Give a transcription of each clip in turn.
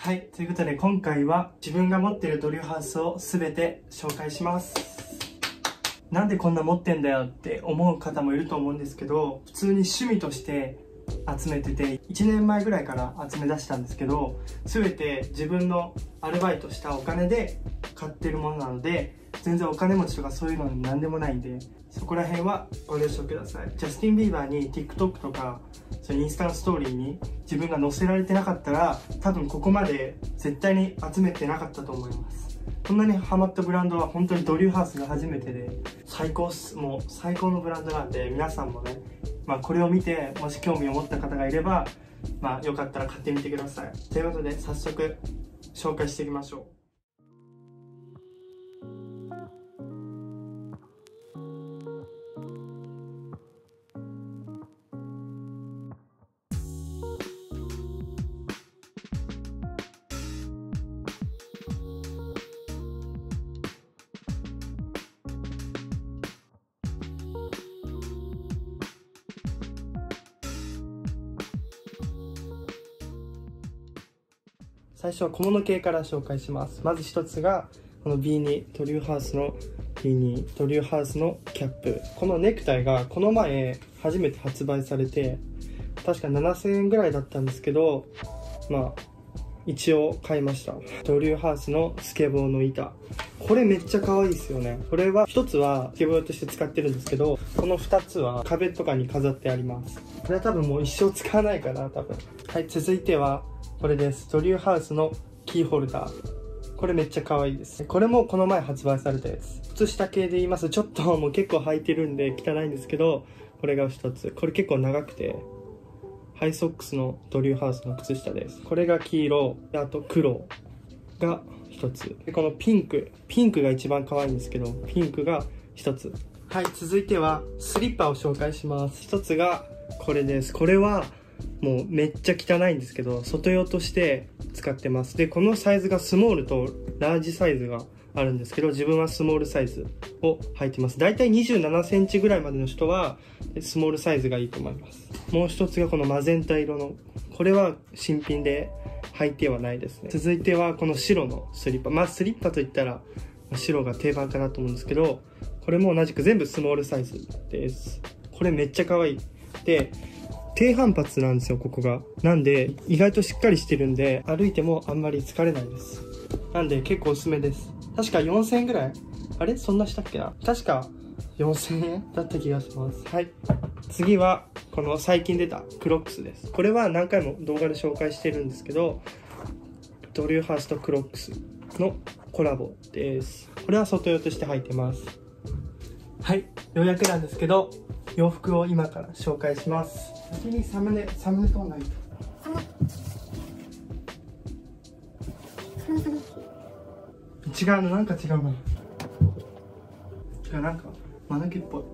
はい、ということで今回は自分が持っているドリューハウスを全て紹介します。なんでこんな持ってんだよって思う方もいると思うんですけど、普通に趣味として集めてて、1年前ぐらいから集め出したんですけど、全て自分のアルバイトしたお金で買ってるものなので、全然お金持ちとかそういうのなんでもないんで、そこら辺はご了承ください。ジャスティン・ビーバーに TikTok とかそういうインスタのストーリーに自分が載せられてなかったら、多分ここまで絶対に集めてなかったと思います。こんなにハマったブランドは本当にドリューハウスが初めてで、最高っす。もう最高のブランドなんで、皆さんもね、これを見てもし興味を持った方がいれば、よかったら買ってみてください。ということで早速紹介していきましょう。最初は小物系から紹介します。まず一つがこのビーニー、ドリューハウスのビーニー、ドリューハウスのキャップ。このネクタイがこの前初めて発売されて、確か7000円ぐらいだったんですけど、一応買いました。ドリューハウスのスケボーの板。これめっちゃ可愛いですよね。これは一つはスケボーとして使ってるんですけど、この2つは壁とかに飾ってあります。これは多分もう一生使わないかな、多分。はい、続いてはこれです。ドリューハウスのキーホルダー。これめっちゃ可愛いです。これもこの前発売されたやつ。靴下系で言いますと、ちょっともう結構履いてるんで汚いんですけど、これが一つ。これ結構長くて、ハイソックスのドリューハウスの靴下です。これが黄色、あと黒が一つ。でこのピンクが一番可愛いんですけど、ピンクが一つ。はい、続いてはスリッパを紹介します。一つがこれです。これはもうめっちゃ汚いんですけど、外用として使ってます。でこのサイズがスモールとラージサイズがあるんですけど、自分はスモールサイズを履いてます。だいたい27センチぐらいまでの人はスモールサイズがいいと思います。もう一つがこのマゼンタ色の、これは新品で履いてはないですね。続いてはこの白のスリッパ。スリッパといったら白が定番かなと思うんですけど、これも同じく全部スモールサイズです。これめっちゃ可愛い。で低反発なんですよ、ここが。なんで意外としっかりしてるんで、歩いてもあんまり疲れないです。なんで結構おすすめです。確か4000円ぐらい、あれそんなしたっけな、確か4000円だった気がします。はい、次はこの最近出たクロックスです。これは何回も動画で紹介してるんですけど、ドリューハウスとクロックスのコラボです。これは外用として履いてます。はい、ようやくなんですけど洋服を今から紹介します。先にサムネ撮らないと。違うの、なんか違うな。なんかマヌケっぽ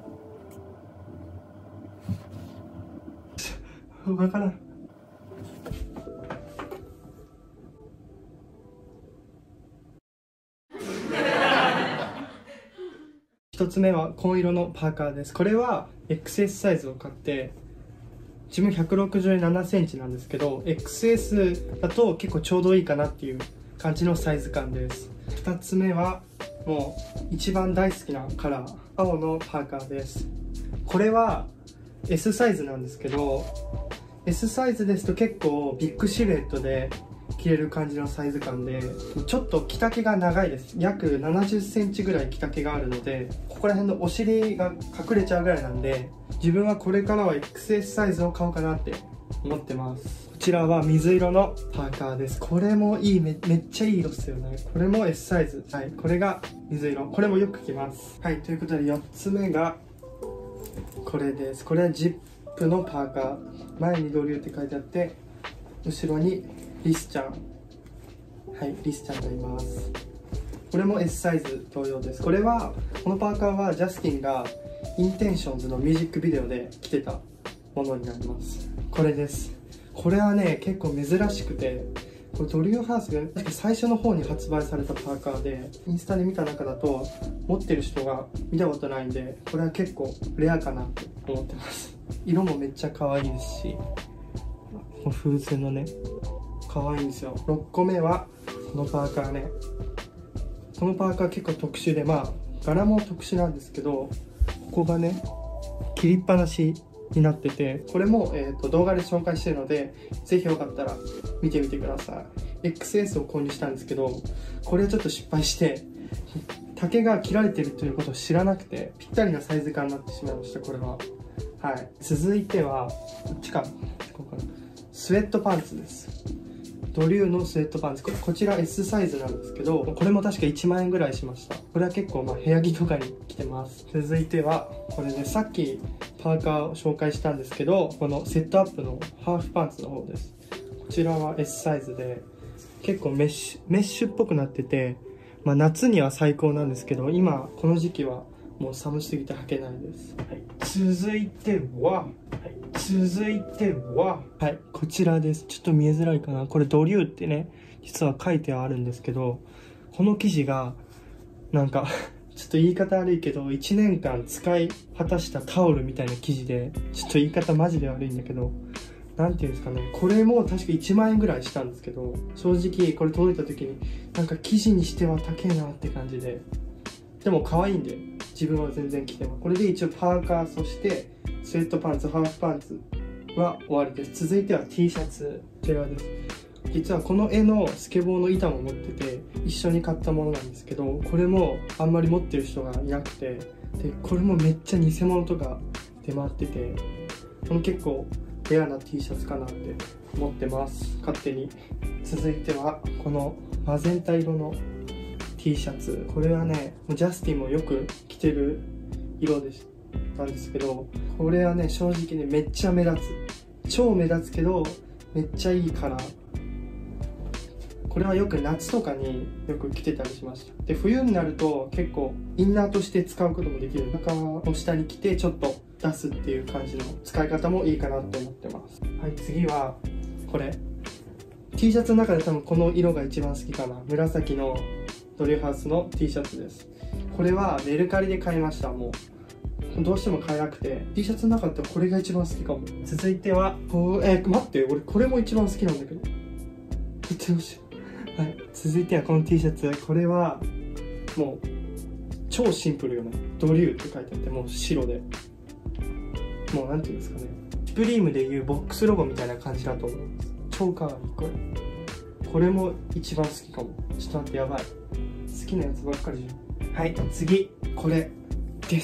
い。わからん。一つ目は紺色のパーカーです。これは XS サイズを買って、自分167センチなんですけど、 XS だと結構ちょうどいいかなっていう感じのサイズ感です。2つ目はもう一番大好きなカラー、青のパーカーです。これは S サイズなんですけど、 S サイズですと結構ビッグシルエットで着れる感じのサイズ感で、ちょっと着丈が長いです。約70センチぐらい着丈があるので、ここら辺のお尻が隠れちゃうぐらいなんで、自分はこれからは XS サイズを買おうかなって思ってます。こちらは水色のパーカーです。これもいい、めっちゃいい色っすよね。これも S サイズ。はい、これが水色。これもよく着ます。はい、ということで4つ目がこれです。これはジップのパーカー。前にドリューって書いてあって、後ろにリスちゃん。はい、リスちゃんがいます。これも S サイズ同様です。このパーカーはジャスティンがインテンションズのミュージックビデオで着てたものになります。これです。これはね、結構珍しくて、これドリューハウスが確か最初の方に発売されたパーカーで、インスタで見た中だと持ってる人が見たことないんで、これは結構レアかなと思ってます。色もめっちゃ可愛いですし、風船のね可愛いんですよ。6個目はこのパーカーね。このパーカー結構特殊で、まあ柄も特殊なんですけど、ここがね切りっぱなしになってて、これも、動画で紹介してるので、ぜひよかったら見てみてください。 XS を購入したんですけど、これはちょっと失敗して丈が切られてるということを知らなくて、ぴったりなサイズ感になってしまいました。これははい。続いてはこっちか、ここかな、スウェットパンツです。ドリューのスウェットパンツ、こちら S サイズなんですけど、これも確か1万円ぐらいしました。これは結構まあ部屋着とかに着てます。続いてはこれで、さっきパーカーを紹介したんですけど、このセットアップのハーフパンツの方です。こちらは S サイズで、結構メッシュっぽくなってて、まあ、夏には最高なんですけど、今この時期はもう寒すぎて履けないです。はい、続いては、はい、こちらです。ちょっと見えづらいかな。これドリューってね、実は書いてあるんですけど、この生地がなんかちょっと言い方悪いけど、1年間使い果たしたタオルみたいな生地で、ちょっと言い方マジで悪いんだけど、なんていうんですかね、これも確か1万円ぐらいしたんですけど、正直これ届いた時になんか生地にしては高いなって感じで、でも可愛いんで自分は全然着てます。これで一応パーカー、そしてスウェットパンツ、ハーフパンツは終わりです。続いては T シャツ、こちらです。実はこの絵のスケボーの板も持ってて、一緒に買ったものなんですけど、これもあんまり持ってる人がいなくて、でこれもめっちゃ偽物とか出回ってて、この結構レアな T シャツかなって思ってます、勝手に。続いてはこのマゼンタ色の T シャツ、これはねジャスティンもよく着てる色でしたんですけど、これはね正直ねめっちゃ目立つ、超目立つけどめっちゃいいカラー。これはよく夏とかによく着てたりしました。で冬になると結構インナーとして使うこともできる、中の下に着てちょっと出すっていう感じの使い方もいいかなと思ってます。はい、次はこれ T シャツの中で多分この色が一番好きかな。紫のドリューハウスの T シャツです。これはメルカリで買いました。もうどうしても買えなくて、 T シャツの中でこれが一番好きかも。続いては待って、俺これも一番好きなんだけど、言ってほしい。はい、続いてはこの T シャツ、これはもう超シンプルよね。ドリューって書いてあって、もう白で、もうなんていうんですかね、スプリームでいうボックスロゴみたいな感じだと思います。超かわいい。これも一番好きかも。ちょっと待って、やばい、好きなやつばっかりじゃん。はい、次これです。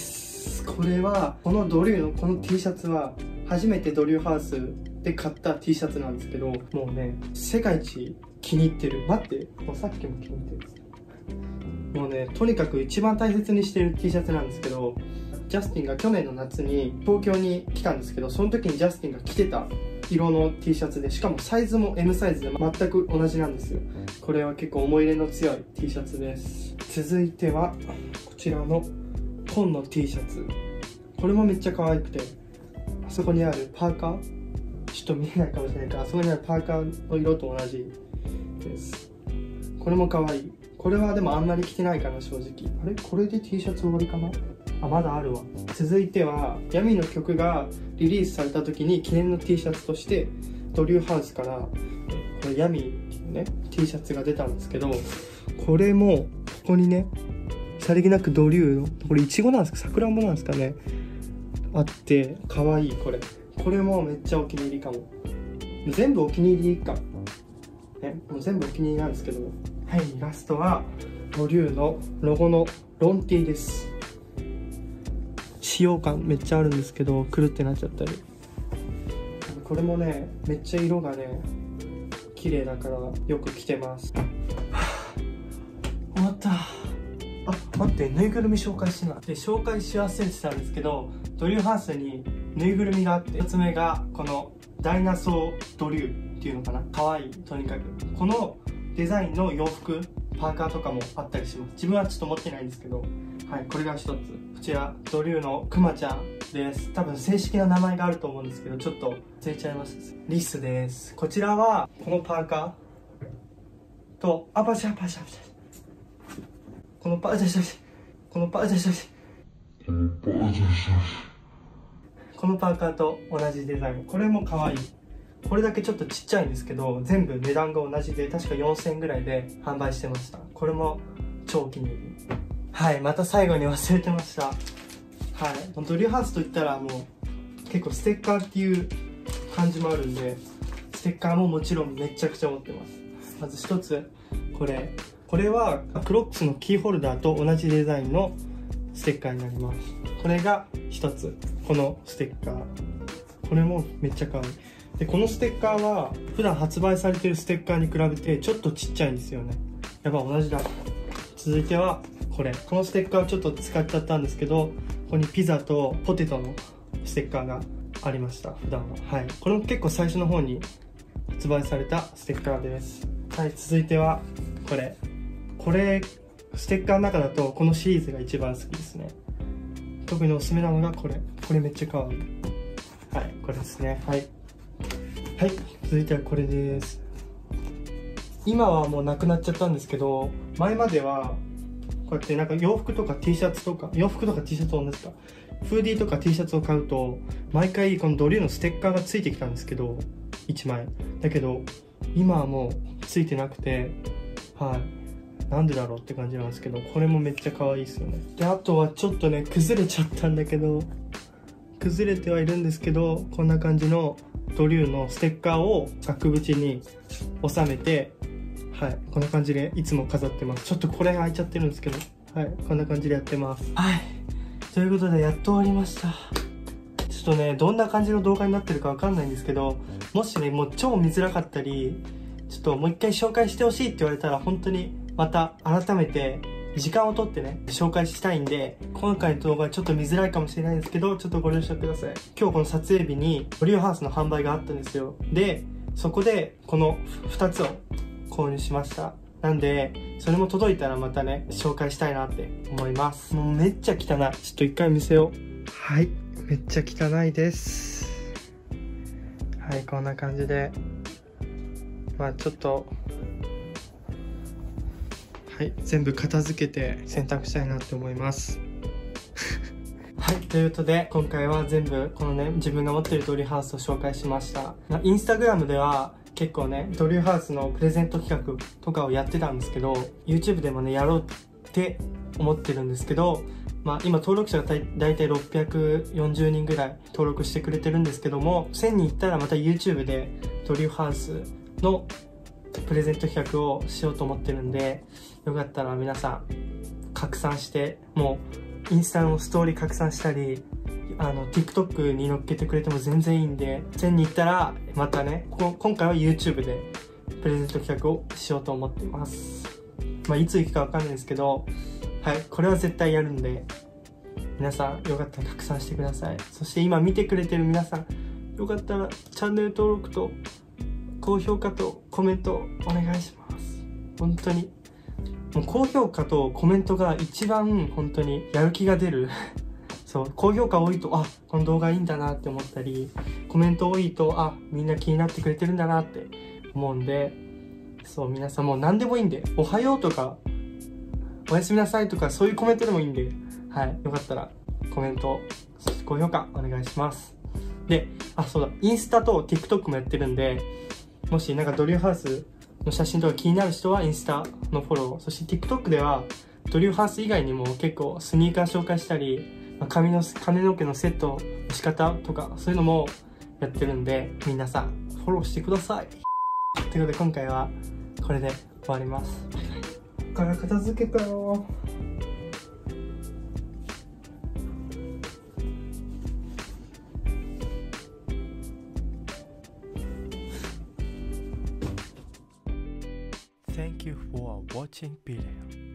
これはこのドリューのこの T シャツは初めてドリューハウスで買った T シャツなんですけど、もうね世界一気に入ってる。待って、もうさっきも気に入ってる。もうねとにかく一番大切にしてる T シャツなんですけど、ジャスティンが去年の夏に東京に来たんですけど、その時にジャスティンが着てた色の T シャツで、しかもサイズも M サイズで全く同じなんですよ。これは結構思い入れの強い T シャツです。続いてはこちらの紺の T シャツ、これもめっちゃ可愛くて、あそこにあるパーカー、ちょっと見えないかもしれないから、あそこにあるパーカーの色と同じです。これも可愛い。これはでもあんまり着てないかな正直。あれ、これで T シャツ終わりかな。あ、まだあるわ。続いてはヤミの曲がリリースされた時に記念の T シャツとしてドリューハウスからこれヤミっていうね T シャツが出たんですけど、これもここにねさりげなくドリューの、これイチゴなんですか、さくらんぼなんですかね、あって可愛い。これもめっちゃお気に入りかも。全部お気に入りかね、もう全部お気に入りなんですけど。はい、ラストはドリューのロゴのロンティーです。使用感めっちゃあるんですけど、くるってなっちゃったり、これもねめっちゃ色がね綺麗だからよく着てます。終わった。あ、待って、ぬいぐるみ紹介してない。で紹介し忘れてたんですけど、ドリューハウスにぬいぐるみがあって、1つ目がこのダイナソードリューっていうのかな、可愛い。とにかくこのデザインの洋服、パーカーとかもあったりします。自分はちょっと持ってないんですけど、はい、これが一つ。こちらドリューのクマちゃんです。多分正式な名前があると思うんですけど、ちょっと忘れちゃいました。リスです。こちらはこのパーカーと、あ、パシャパシャパシャ、このパーシャシャシャ、このパーシャシャシャ、このパーカーと同じデザイン。これも可愛い。 これだけちょっとちっちゃいんですけど、全部値段が同じで確か4000円ぐらいで販売してました。これも超お気に入り。はい、また最後に忘れてました。はい、ドリューハウスといったらもう結構ステッカーっていう感じもあるんで、ステッカーももちろんめちゃくちゃ持ってます。まず一つ、これはクロックスのキーホルダーと同じデザインのステッカーになります。これが一つ、このステッカー、これもめっちゃ可愛い。でこのステッカーは普段発売されてるステッカーに比べてちょっとちっちゃいんですよね。やっぱ同じだ。続いてはこのステッカーをちょっと使っちゃったんですけど、ここにピザとポテトのステッカーがありました、普段は。はい、これも結構最初の方に発売されたステッカーです。はい、続いてはこれステッカーの中だとこのシリーズが一番好きですね。特におすすめなのがこれめっちゃ可愛い。はい、これですね。はい、続いてはこれです。今はもうなくなっちゃったんですけど、前まではこうやってなんか洋服とか T シャツとか、洋服とか T シャツと同じか、フーディーとか T シャツを買うと毎回このドリューのステッカーがついてきたんですけど、1枚だけど今はもうついてなくて、はい、なんでだろうって感じなんですけど、これもめっちゃ可愛いですよね。であとはちょっとね崩れちゃったんだけど、崩れてはいるんですけど、こんな感じのドリューのステッカーを額縁に収めて、はい、こんな感じでいつも飾ってます。ちょっとこれ開いちゃってるんですけど、はい、こんな感じでやってます。はい、ということでやっと終わりました。ちょっとねどんな感じの動画になってるかわかんないんですけど、もしねもう超見づらかったり、ちょっともう一回紹介してほしいって言われたら、本当にまた改めて時間をとってね紹介したいんで、今回の動画はちょっと見づらいかもしれないんですけど、ちょっとご了承ください。今日この撮影日にドリューハウスの販売があったんですよ。でそこでこの2つを購入しました。なんでそれも届いたらまたね紹介したいなって思います。もうめっちゃ汚い。ちょっと一回見せよう。はい、めっちゃ汚いです。はい、こんな感じで、まあちょっとはい、全部片付けて洗濯したいなって思いますはい、ということで今回は全部このね自分が持ってるドリューハウスを紹介しました。インスタグラムでは結構ねドリューハウスのプレゼント企画とかをやってたんですけど、 YouTube でもねやろうって思ってるんですけど、まあ今登録者がだいたい640人ぐらい登録してくれてるんですけども、1000人いったらまた YouTube でドリューハウスのプレゼント企画をしようと思ってるんで、よかったら皆さん拡散して、もうインスタのストーリー拡散したり、TikTok に載っけてくれても全然いいんで、1000人いったらまたね今回は YouTube でプレゼント企画をしようと思ってます。まあいつ行くかわかんないですけど、はい、これは絶対やるんで、皆さんよかったら拡散してください。そして今見てくれてる皆さん、よかったらチャンネル登録と高評価とコメントお願いします。本当にもう高評価とコメントが一番本当にやる気が出るそう、高評価多いと、あ、この動画いいんだなって思ったり、コメント多いと、あ、みんな気になってくれてるんだなって思うんで、そう、皆さんもう何でもいいんで、おはようとかおやすみなさいとかそういうコメントでもいいんで、はい、よかったらコメント、そして高評価お願いします。で、あ、そうだ、インスタと TikTok もやってるんで、もしなんかドリューハウスの写真とか気になる人はインスタのフォロー、そして TikTok ではドリューハウス以外にも結構スニーカー紹介したり、髪の毛のセットの仕方とかそういうのもやってるんで、皆さんフォローしてください。ということで今回はこれで終わります。ここから片付けかよ。Thank you for watching video.